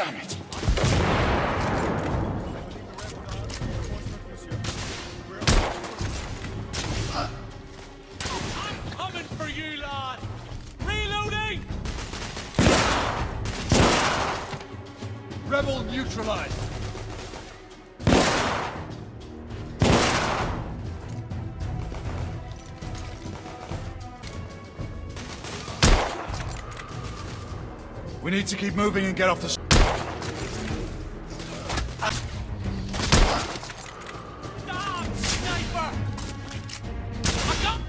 Damn it! I'm coming for you, lad! Reloading! Rebel neutralized! We need to keep moving and get off the... Damn, sniper! I got...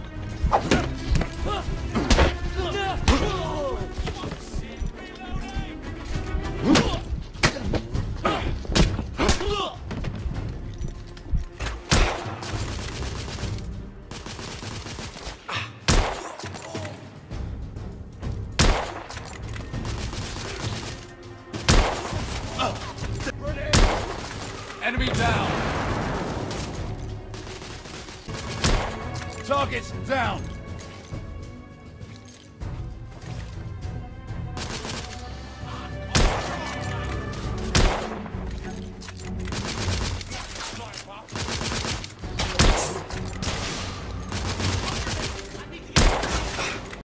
Enemy down! Targets down!